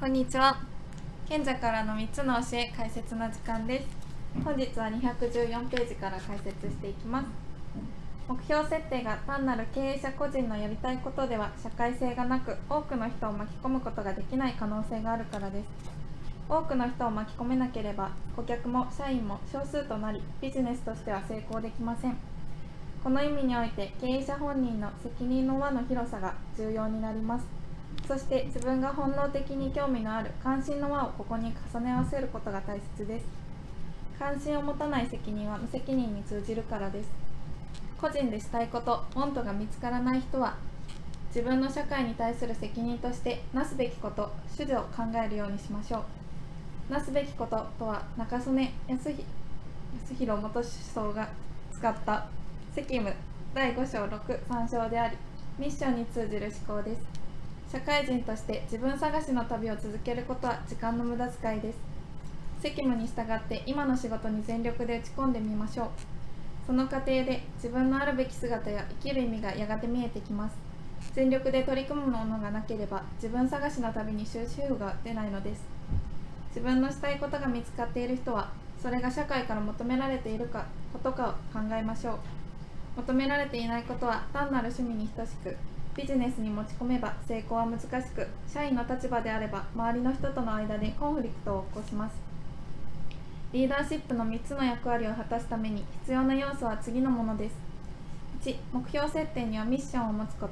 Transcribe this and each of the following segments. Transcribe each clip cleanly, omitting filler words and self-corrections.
こんにちは。賢者からの3つの教え解説の時間です。本日は214ページから解説していきます。目標設定が単なる経営者個人のやりたいことでは社会性がなく、多くの人を巻き込むことができない可能性があるからです。多くの人を巻き込めなければ、顧客も社員も少数となり、ビジネスとしては成功できません。この意味において、経営者本人の責任の輪の広さが重要になります。そして自分が本能的に興味のある関心の輪をここに重ね合わせることが大切です。関心を持たない責任は無責任に通じるからです。個人でしたいこと、wantが見つからない人は、自分の社会に対する責任としてなすべきこと、主序を考えるようにしましょう。なすべきこととは、中曽根康弘元首相が使った責務第5章6、3章であり、ミッションに通じる思考です。社会人として自分探しの旅を続けることは時間の無駄遣いです。責務に従って今の仕事に全力で打ち込んでみましょう。その過程で自分のあるべき姿や生きる意味がやがて見えてきます。全力で取り組むものがなければ自分探しの旅に終止符が出ないのです。自分のしたいことが見つかっている人は、それが社会から求められていることかを考えましょう。求められていないことは単なる趣味に等しく、ビジネスに持ち込めば成功は難しく、社員の立場であれば周りの人との間でコンフリクトを起こします。リーダーシップの3つの役割を果たすために必要な要素は次のものです。1、目標設定にはミッションを持つこと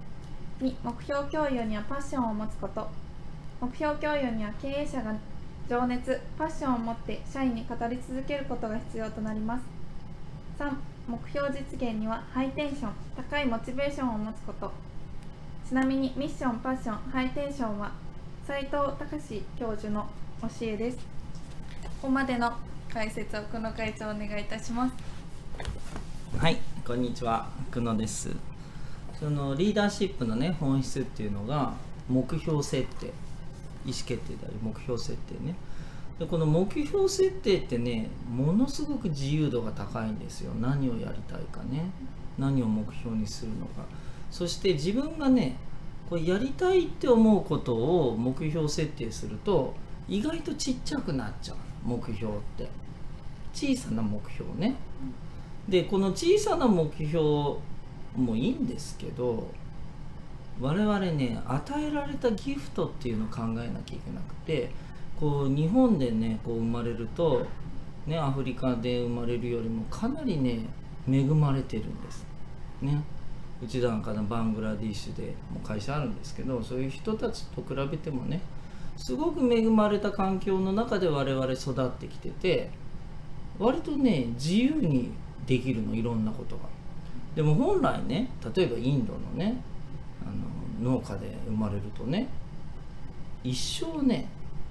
。2、目標共有にはパッションを持つこと。目標共有には経営者が情熱、パッションを持って社員に語り続けることが必要となります。3、目標実現にはハイテンション、高いモチベーションを持つこと。ちなみにミッション、パッション、ハイテンションは斉藤隆教授の教えです。ここまでの解説を久野会長お願いいたします。 はい、こんにちは、久野です。そのリーダーシップのね、本質っていうのが目標設定、意思決定であり目標設定ね。でこの目標設定ってね、ものすごく自由度が高いんですよ。何をやりたいかね、何を目標にするのか。そして自分がね、これやりたいって思うことを目標設定すると意外とちっちゃくなっちゃう。目標って小さな目標ね。でこの小さな目標もいいんですけど、我々ね、与えられたギフトっていうのを考えなきゃいけなくて、こう日本でね、こう生まれるとね、アフリカで生まれるよりもかなりね、恵まれてるんですね。うちなんかのバングラディッシュでも会社あるんですけど、そういう人たちと比べてもね、すごく恵まれた環境の中で我々育ってきてて、割とね、自由にできるの、いろんなことが。でも本来ね、例えばインドのね、農家で生まれるとね、一生ね、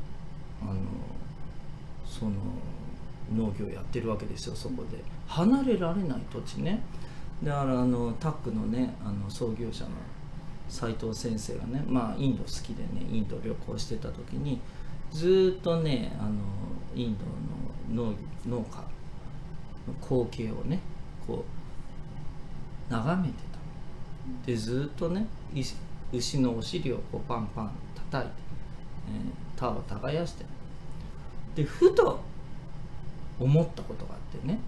その農業やってるわけですよ。そこで離れられない土地ね。だからタックのね、創業者の斉藤先生がね、まあインド好きでね、インド旅行してた時にずっとね、インドの農家の光景をね、こう眺めてた。でずっとね、牛のお尻をこうパンパン叩いて、田を耕して、でふと思ったことがあってね、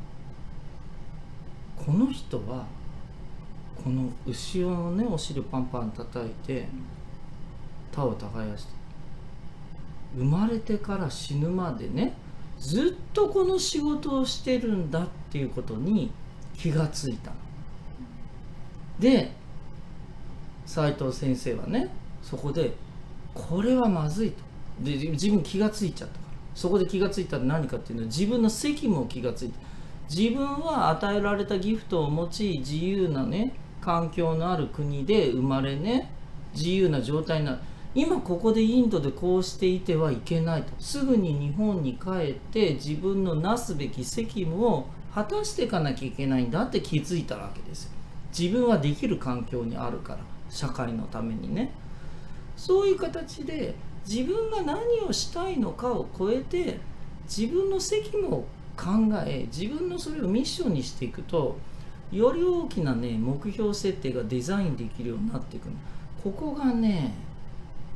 この人はこの牛をね、お尻パンパン叩いて田を耕して、生まれてから死ぬまでね、ずっとこの仕事をしてるんだっていうことに気がついた。で斉藤先生はね、そこでこれはまずいと。で自分気がついちゃったから、そこで気がついたら何かっていうのは、自分の責務を気がついた。自分は与えられたギフトを持ち、自由なね、環境のある国で生まれね、自由な状態になる。今ここでインドでこうしていてはいけないと。すぐに日本に帰って自分のなすべき責務を果たしていかなきゃいけないんだって気づいたわけですよ。自分はできる環境にあるから、社会のためにね。そういう形で自分が何をしたいのかを超えて自分の責務を考え、自分のそれをミッションにしていくと、より大きなね、目標設定がデザインできるようになっていく。ここがね、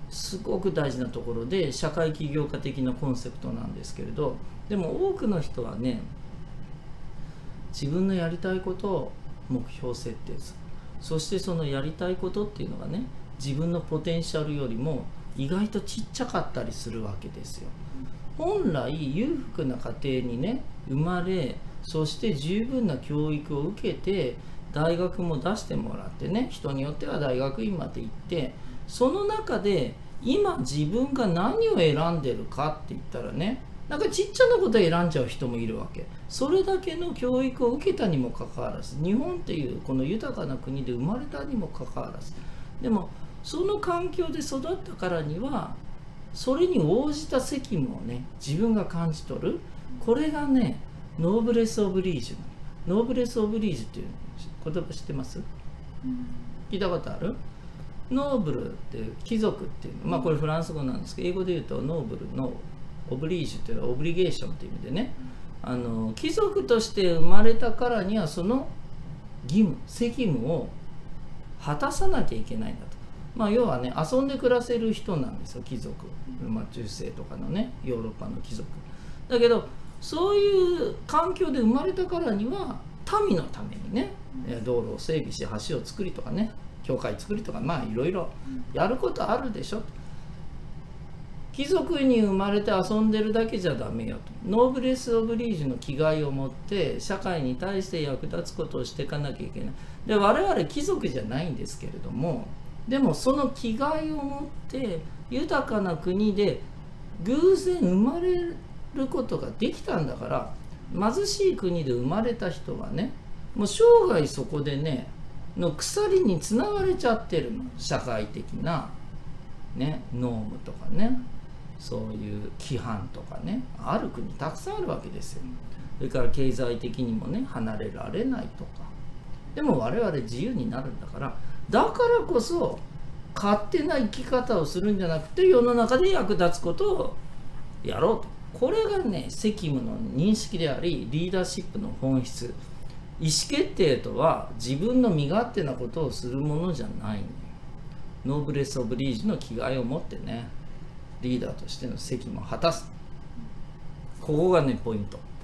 すごく大事なところで、社会起業家的なコンセプトなんですけれど、でも多くの人はね、自分のやりたいことを目標設定する。そしてそのやりたいことっていうのがね、自分のポテンシャルよりも意外とちっちゃかったりするわけですよ。本来裕福な家庭にね生まれ、そして十分な教育を受けて大学も出してもらってね、人によっては大学院まで行って、その中で今自分が何を選んでるかって言ったらね、なんかちっちゃなことを選んじゃう人もいるわけ。それだけの教育を受けたにもかかわらず、日本っていうこの豊かな国で生まれたにもかかわらず、でもその環境で育ったからにはそれに応じた責務をね自分が感じ取る。これがねノーブレス・オブリージュ。ノーブレス・オブリージュっていう言葉知ってます？聞いたことある？ノーブルっていう貴族っていう、まあこれフランス語なんですけど、英語で言うとノーブルのオブリージュっていうのはオブリゲーションっていう意味でね、貴族として生まれたからにはその義務責務を果たさなきゃいけないんだと。まあ要はね遊んで暮らせる人なんですよ、貴族。まあ中世とかのねヨーロッパの貴族だけど、そういう環境で生まれたからには民のためにね道路を整備し橋を作りとかね教会作りとか、まあいろいろやることあるでしょ。貴族に生まれて遊んでるだけじゃダメよと。ノーブレス・オブリージュの気概を持って社会に対して役立つことをしていかなきゃいけない。で我々貴族じゃないんですけれども、でもその気概を持って豊かな国で偶然生まれることができたんだから、貧しい国で生まれた人はねもう生涯そこでねの鎖につながれちゃってるの。社会的なねノームとかね、そういう規範とかねある国たくさんあるわけですよ。それから経済的にもね離れられないとか。でも我々自由になるんだから、だからこそ勝手な生き方をするんじゃなくて世の中で役立つことをやろうと。これがね責務の認識であり、リーダーシップの本質。意思決定とは自分の身勝手なことをするものじゃないのよ。ノーブレス・オブリージュの気概を持ってねリーダーとしての責務を果たす。ここがねポイント。